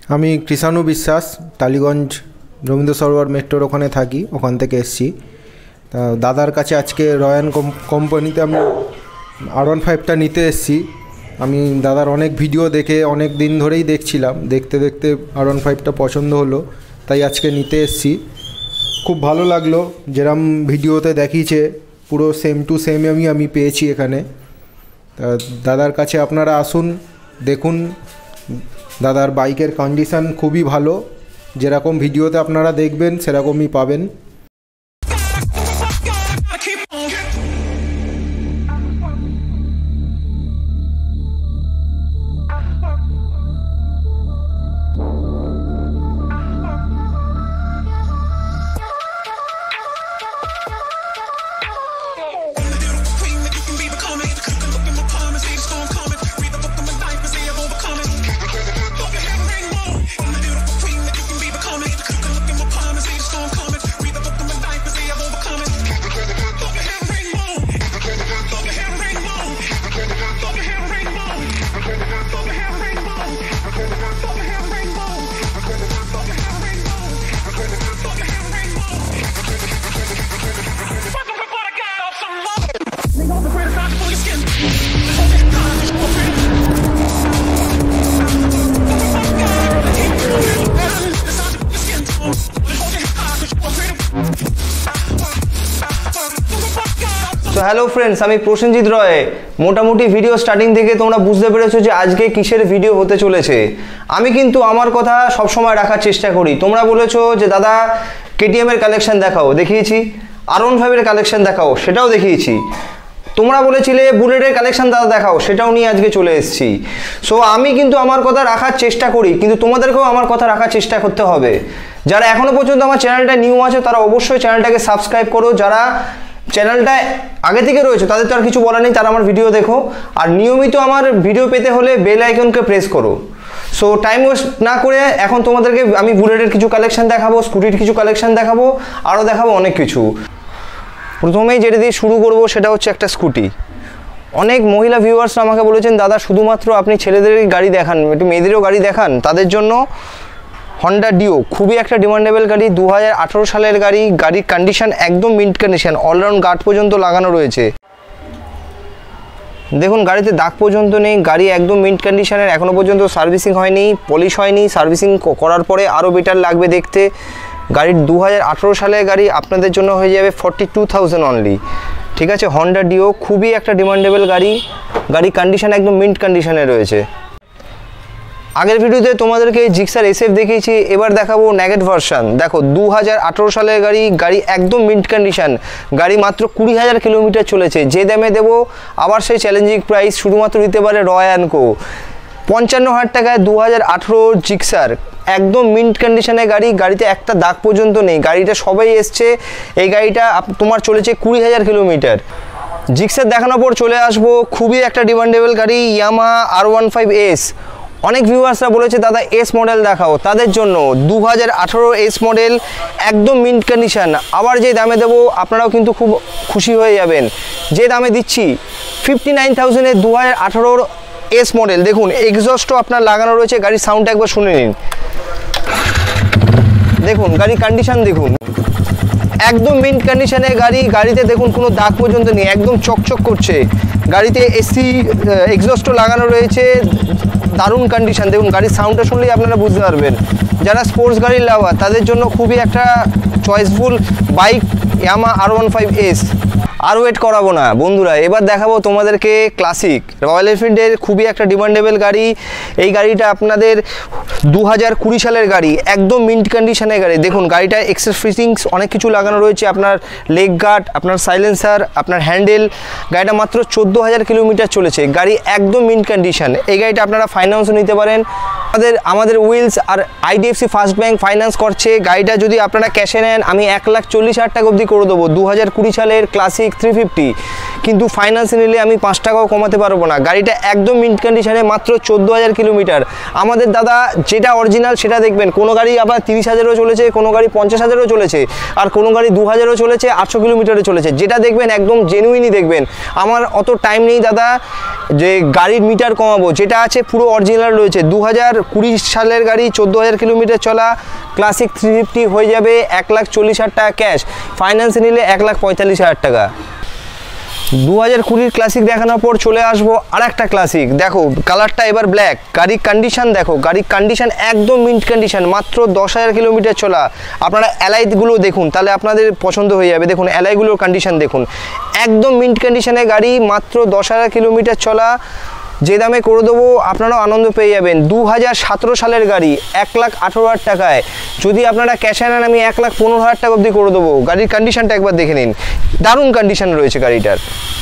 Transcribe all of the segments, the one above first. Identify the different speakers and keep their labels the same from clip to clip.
Speaker 1: আমি কৃষাণু বিশ্বাস, টালিগঞ্জ রবীন্দ্র সরোবর মেট্রোর ওখানে থাকি, ওখান থেকে এসেছি। তা দাদার কাছে আজকে রয়্যাল কোম্পানিতে আমি R15টা নিতে এসেছি। আমি দাদার অনেক ভিডিও দেখে অনেক দিন ধরেই দেখছিলাম, দেখতে দেখতে R15টা পছন্দ হলো, তাই আজকে নিতে এসেছি। খুব ভালো লাগলো, যেরকম ভিডিওতে দেখিয়েছে পুরো সেম টু সেম আমি পেয়েছি এখানে। তা দাদার কাছে আপনারা আসুন, দেখুন। দাদার বাইকের কন্ডিশান খুবই ভালো, যেরকম ভিডিওতে আপনারা দেখবেন সেরকমই পাবেন।
Speaker 2: তো হ্যালো ফ্রেন্ডস, আমি প্রসেনজিৎ রয়। মোটামুটি ভিডিও স্টার্টিং থেকে তোমরা বুঝতে পেরেছো যে আজকে কিসের ভিডিও হতে চলেছে। আমি কিন্তু আমার কথা সবসময় রাখার চেষ্টা করি। তোমরা বলেছো যে দাদা KTM এর কালেকশন দেখাও, দেখিয়েছি। R15 এর কালেকশন দেখাও, সেটাও দেখিয়েছি। তোমরা বলেছিলে বুলেটের কালেকশন দাদা দেখাও, সেটাও নিয়ে আজকে চলে এসেছি। সো আমি কিন্তু আমার কথা রাখার চেষ্টা করি, কিন্তু তোমাদেরকেও আমার কথা রাখার চেষ্টা করতে হবে। যারা এখনো পর্যন্ত আমার চ্যানেলটা নিউ আছে তারা অবশ্যই চ্যানেলটাকে সাবস্ক্রাইব করো। যারা চ্যানেলটা আগে থেকে রয়েছে তাদের তো আর কিছু বলার নেই, তারা আমার ভিডিও দেখো। আর নিয়মিত আমার ভিডিও পেতে হলে বেল আইকনকে প্রেস করো। সো টাইম ওয়েস্ট না করে এখন তোমাদেরকে আমি বুলেটের কিছু কালেকশন দেখাবো, স্কুটির কিছু কালেকশন দেখাবো, আরও দেখাবো অনেক কিছু। প্রথমেই যেটা দিয়ে শুরু করব সেটা হচ্ছে একটা স্কুটি। অনেক মহিলা ভিউয়ার্সরা আমাকে বলেছেন দাদা শুধুমাত্র আপনি ছেলেদেরই গাড়ি দেখান, একটু মেয়েদেরও গাড়ি দেখান। তাদের জন্য হন্ডা ডিও, খুবই একটা ডিমান্ডেবল গাড়ি, 2018 সালের গাড়ি। গাড়ির কন্ডিশন একদম মিন্ট কন্ডিশন, অলরাউন্ড গার্ড পর্যন্ত লাগানো রয়েছে। দেখুন গাড়িতে দাগ পর্যন্ত নেই, গাড়ি একদম মিন্ট কন্ডিশনের। এখনও পর্যন্ত সার্ভিসিং হয়নি, পলিশ হয়নি। সার্ভিসিং করার পরে আরও বেটার লাগবে দেখতে। গাড়ির 2018 সালের গাড়ি, আপনাদের জন্য হয়ে যাবে 42,000 অনলি। ঠিক আছে, হন্ডা ডিও খুবই একটা ডিমান্ডেবল গাড়ি। গাড়ির কন্ডিশন একদম মিন্ট কন্ডিশনে রয়েছে। আগের ভিডিওতে তোমাদেরকে জিক্সার SF দেখিয়েছি, এবার দেখাবো নেগেট ভার্সন। দেখো 2018 সালের গাড়ি, গাড়ি একদম মিন্ট কন্ডিশন। গাড়ি মাত্র 20,000 কিলোমিটার চলেছে। যে দামে দেবো আবার সেই চ্যালেঞ্জিং প্রাইস শুধুমাত্র দিতে পারে রয়্যাল কো। 55,000 টাকায় 2018 জিক্সার, একদম মিন্ট কন্ডিশনের গাড়ি। গাড়িতে একটা দাগ পর্যন্ত নেই, গাড়িটা সবাই এসছে। এই গাড়িটা তোমার চলেছে 20,000 কিলোমিটার। জিক্সার দেখানোর পর চলে আসবো খুবই একটা ডিমান্ডেবল গাড়ি, Yamaha R15S। অনেক ভিউয়ার্সরা বলেছে দাদা S মডেল দেখাও, তাদের জন্য 2018 S মডেল, একদম মিন্ট কন্ডিশন। আবার যে দামে দেবো আপনারাও কিন্তু খুব খুশি হয়ে যাবেন। যে দামে দিচ্ছি 59,000-এ 2018 S মডেল। দেখুন এক্সস্টও আপনার লাগানো রয়েছে, গাড়ির সাউন্ডটা একবার শুনে নিন। দেখুন গাড়ির কন্ডিশন দেখুন, একদম মিন্ট কন্ডিশনের গাড়ি। গাড়িতে দেখুন কোনো দাগ পর্যন্ত নেই, একদম চকচক করছে। গাড়িতে AC এক্সস্টও লাগানো রয়েছে, দারুণ কন্ডিশন। দেখুন গাড়ির সাউন্ডটা শুনলেই আপনারা বুঝতে পারবেন। যারা স্পোর্টস গাড়ির লাভার তাদের জন্য খুবই একটা চয়েসফুল বাইক Yamaha R15S। আর ওয়েট করাবো না বন্ধুরা, এবার দেখাবো তোমাদেরকে ক্লাসিক রয়্যাল এনফিল্ডের খুবই একটা ডিমান্ডেবল গাড়ি। এই গাড়িটা আপনাদের 2020 সালের গাড়ি, একদম মিন্ট কন্ডিশনের গাড়ি। দেখুন গাড়িটা এক্সেস ফিটিংস অনেক কিছু লাগানো রয়েছে, আপনার লেগ গার্ড, আপনার সাইলেন্সার, আপনার হ্যান্ডেল। গাড়িটা মাত্র 14,000 কিলোমিটার চলেছে, গাড়ি একদম মিন্ট কন্ডিশন। এই গাড়িটা আপনারা ফাইন্যান্সও নিতে পারেন। আমাদের উইলস আর IDFC ফার্স্ট ব্যাংক ফাইন্যান্স করছে। গাড়িটা যদি আপনারা ক্যাশে নেন আমি 1,40,000 টাকা অবধি করে দেবো। 2020 সালের ক্লাসিক 350, কিন্তু ফাইন্যান্সে নিলে আমি 5 টাকাও কমাতে পারবো না। গাড়িটা একদম মিন্ট কন্ডিশনে, মাত্র 14,000 কিলোমিটার। আমাদের দাদা যেটা অরিজিনাল সেটা দেখবেন। কোনো গাড়ি আবার 30,000-ও চলেছে, কোনো গাড়ি 50,000-ও চলেছে, আর কোনো গাড়ি 2,000-ও চলেছে, 800 কিলোমিটারে চলেছে। যেটা দেখবেন একদম জেনুইনই দেখবেন। আমার অত টাইম নেই দাদা যে গাড়ির মিটার কমাবো, যেটা আছে পুরো অরিজিনাল রয়েছে। 2020 সালের গাড়ি, 14,000 কিলোমিটার চলা, ক্লাসিক 350 হয়ে যাবে 1,40,000 টাকা ক্যাশ, ফাইন্যান্সে নিলে 1,45,000 টাকা। 2020 ক্লাসিক দেখানোর পর চলে আসবো আর একটা ক্লাসিক। দেখো কালারটা এবার ব্ল্যাক, গাড়ির কন্ডিশন দেখো, গাড়ির কন্ডিশন একদম মিন্ট কন্ডিশন, মাত্র 10,000 কিলোমিটার চলা। আপনারা অ্যালাইগুলো দেখুন, তাহলে আপনাদের পছন্দ হয়ে যাবে। দেখুন অ্যালাইগুলোর কন্ডিশন দেখুন, একদম মিন্ট কন্ডিশনের গাড়ি, মাত্র 10,000 কিলোমিটার চলা। যে দামে করে দেবো আপনারাও আনন্দ পেয়ে যাবেন। 2017 সালের গাড়ি, 1,18,000 টাকায়। যদি আপনারা ক্যাশে নেন আমি 1,15,000 টাকা অবধি করে দেবো। গাড়ির কন্ডিশনটা একবার দেখে নিন, দারুণ কন্ডিশন রয়েছে গাড়িটার।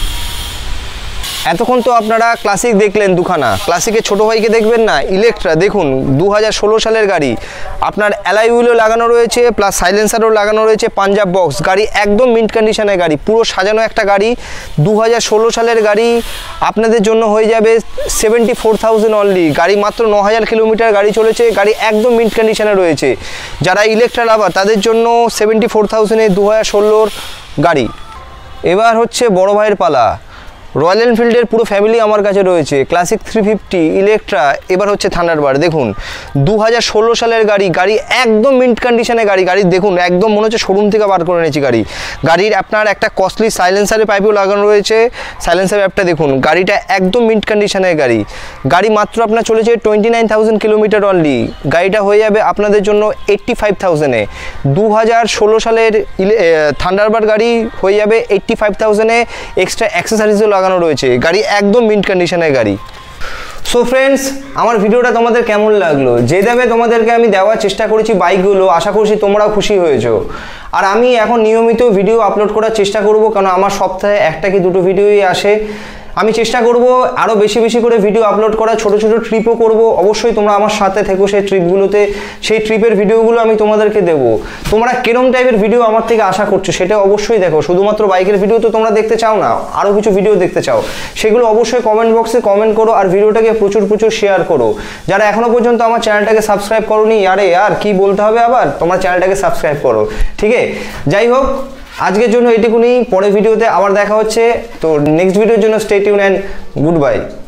Speaker 2: এতক্ষণ তো আপনারা ক্লাসিক দেখলেন দুখানা, ক্লাসিকের ছোটো ভাইকে দেখবেন না, ইলেকট্রা দেখুন 2016 সালের গাড়ি, আপনার অ্যালয় হুইলও লাগানো রয়েছে, প্লাস সাইলেন্সারও লাগানো রয়েছে, পাঞ্জাব বক্স, গাড়ি একদম মিন্ট কন্ডিশনের গাড়ি, পুরো সাজানো একটা গাড়ি। 2016 সালের গাড়ি আপনাদের জন্য হয়ে যাবে 74,000 অনলি। গাড়ি মাত্র 9,000 কিলোমিটার গাড়ি চলেছে, গাড়ি একদম মিন্ট কন্ডিশনে রয়েছে। যারা ইলেকট্রা লাভার তাদের জন্য 74,000-এ 2016 গাড়ি। এবার হচ্ছে বড় ভাইয়ের পালা। রয়্যাল এনফিল্ডের পুরো ফ্যামিলি আমার কাছে রয়েছে, ক্লাসিক 350, ইলেকট্রা, এবার হচ্ছে থান্ডারবার্ড। দেখুন 2016 সালের গাড়ি, গাড়ি একদম মিন্ট কন্ডিশনে গাড়ি। গাড়ি দেখুন একদম মনে হচ্ছে শোরুম থেকে বার করে নিয়েছি গাড়ি। গাড়ির আপনার একটা কস্টলি সাইলেন্সারের পাইপও লাগানো রয়েছে, সাইলেন্সার অ্যাপটা দেখুন। গাড়িটা একদম মিন্ট কন্ডিশনের গাড়ি। গাড়ি মাত্র আপনার চলেছে 29,000 কিলোমিটার অনলি। গাড়িটা হয়ে যাবে আপনাদের জন্য 85,000-এ। 2016 সালের থান্ডারবার্ড গাড়ি হয়ে যাবে 85,000-এ, এক্সট্রা অ্যাক্সেসরিজও লাগানো রয়েছে। গাড়ি একদম মিন্ট কন্ডিশনের গাড়ি। সো ফ্রেন্ডস, আমার ভিডিওটা তোমাদের কেমন লাগলো? যে দামে তোমাদেরকে আমি দেওয়ার চেষ্টা করেছি বাইকগুলো, আশা করছি তোমরাও খুশি হয়েছো। আর আমি এখন নিয়মিত ভিডিও আপলোড করার চেষ্টা করব, কারণ আমার সপ্তাহে একটা কি দুটো ভিডিওই আসে। আমি চেষ্টা করব আরও বেশি বেশি করে ভিডিও আপলোড করা, ছোট ছোট ট্রিপও করব। অবশ্যই তোমরা আমার সাথে থেকো সেই ট্রিপগুলোতে, সেই ট্রিপের ভিডিওগুলো আমি তোমাদেরকে দেবো। তোমরা কিরম টাইপের ভিডিও আমার থেকে আশা করছো সেটা অবশ্যই দেখো। শুধুমাত্র বাইকের ভিডিও তো তোমরা দেখতে চাও না, আরও কিছু ভিডিও দেখতে চাও, সেগুলো অবশ্যই কমেন্ট বক্সে কমেন্ট করো, আর ভিডিওটাকে প্রচুর প্রচুর শেয়ার করো। যারা এখনও পর্যন্ত আমার চ্যানেলটাকে সাবস্ক্রাইব করোনি, আরে আর কি বলতে হবে আবার, তোমার চ্যানেলটাকে সাবস্ক্রাইব করো, ঠিক আছে? যাই হোক, আজকের জন্য এটুকুনি, পরের ভিডিওতে আবার দেখা হচ্ছে। তো নেক্সট ভিডিওর জন্য stay tune and good by.